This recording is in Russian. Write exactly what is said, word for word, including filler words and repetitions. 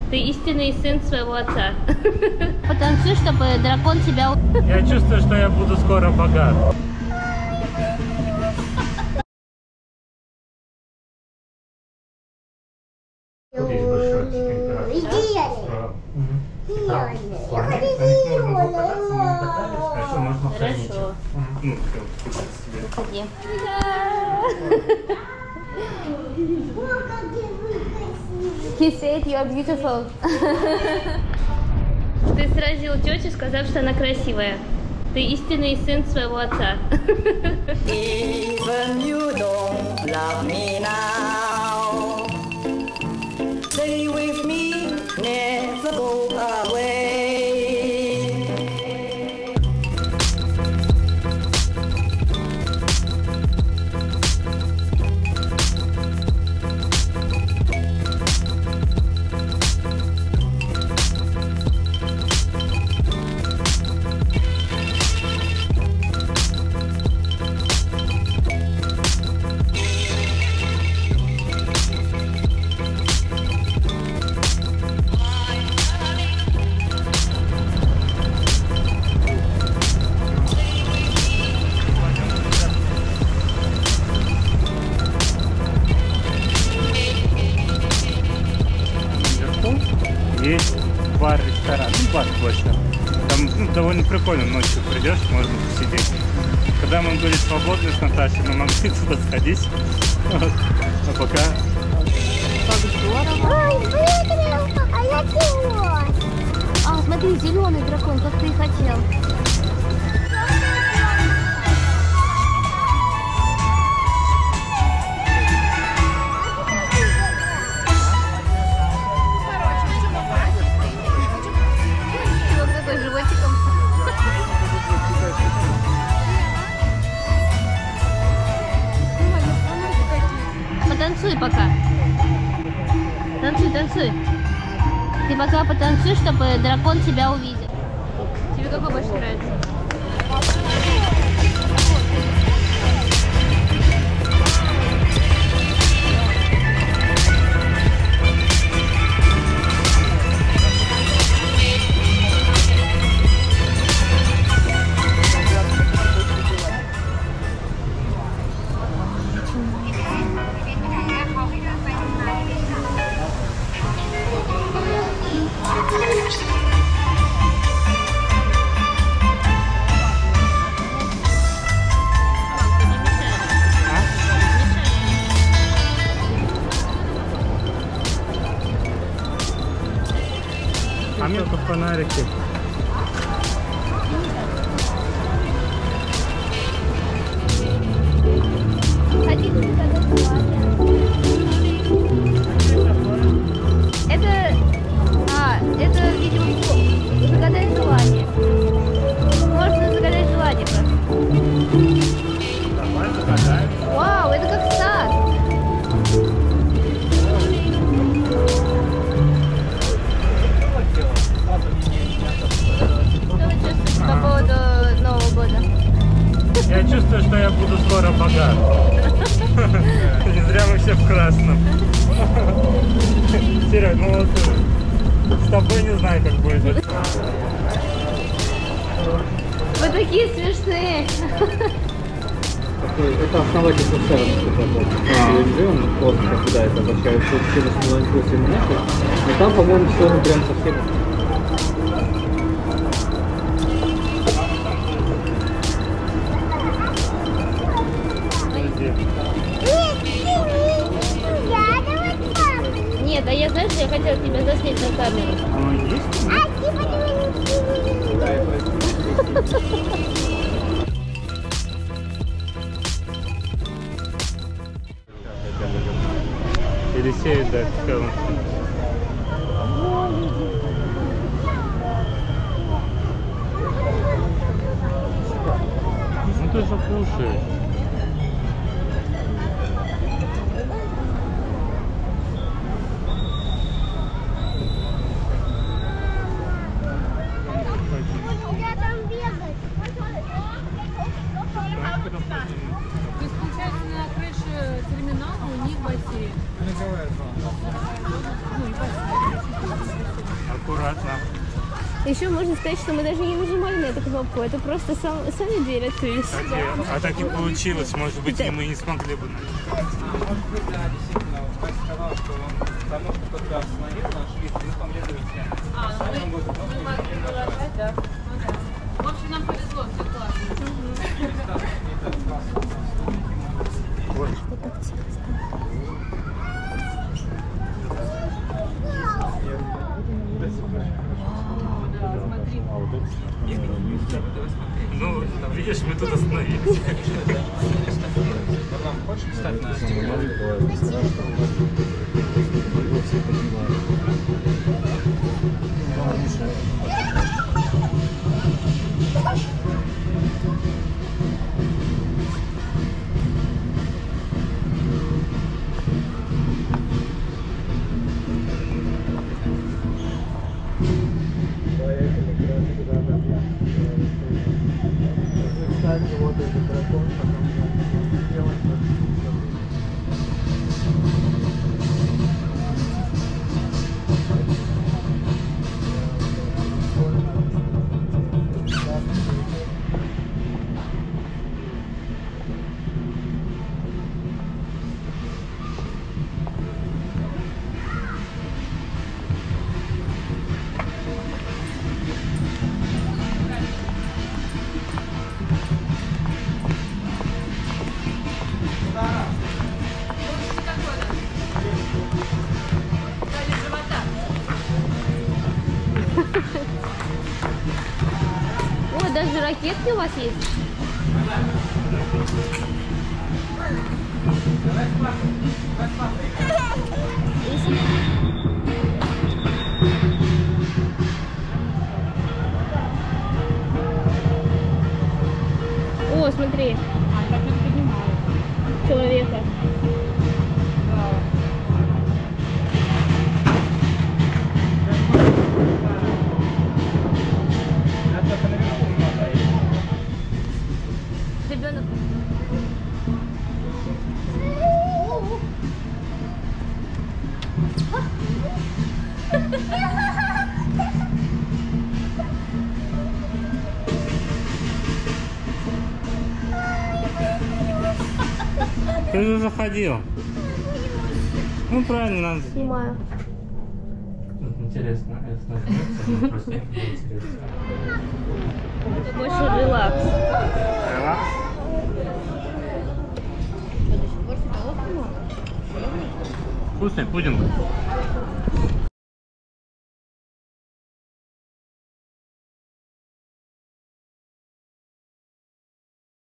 Ты истинный сын своего отца. Потанцуй, чтобы дракон тебя... Я чувствую, что я буду скоро богат. Хорошо. Уходи. He said you are beautiful. Ты сразил тетю, сказав, что она красивая. Ты истинный сын своего отца. Even you don't love me now. Stay with me, never go away. Есть бар-ресторан, ну бар больше. Там ну, довольно прикольно, ночью придешь, можно посидеть. Когда мы были свободны с Наташей, мы могли туда сходить. Вот. А пока... Как здорово! Ой, выиграл! А я чего? А, смотри, зеленый дракон, как ты и хотел. Животиком. Потанцуй пока. Танцуй, танцуй. Ты пока потанцуй, чтобы дракон тебя увидел. Тебе какой больше нравится? А мне только фонарики. Это, а, это, видимо, загадай желание. Можно загадать желание просто. Давай загадаем. Вау, это как сад. Что вы чувствуете по поводу Нового года? Я чувствую, что я буду скоро богат. Не зря мы все в красном. Серег, ну вот с тобой не знаю, как будет. Вы такие смешные. Это основатель Севера, он просто куда это обращается, что все восстановилось именно, но там, по-моему, все ну прям совсем. Нет, а я, знаешь, я хотела тебя заснять на камеру. Оно есть? А типа Елисей, да, как он. Ну ты же кушаешь. я там бегать. То есть, получается, на крыше терминала у них бассейн. Ну, и бассейн. аккуратно. Еще можно сказать, что мы даже не нажимали на эту кнопку, это просто сам, сами двери открылись. Кстати, а так и получилось, может быть, и мы не смогли бы. Может быть, да, действительно, Вась сказал, что он давно что-то туда остановил наш лифт, и мы помедленности. А, ну мы, мы могли продолжать, да. Ну да. В общем, нам повезло, все классно. Ну, видишь, мы тут остановились. Варлам, хочешь встать на стекло? О, даже ракетки у вас есть? О, смотри, А, так не поднимала. человека. Ребенок. Ты же заходил. Ну правильно, надо. Снимаю. Интересно, это нажмется, просто интересно. Это больше релакс. Релакс. Вкусный пудинг.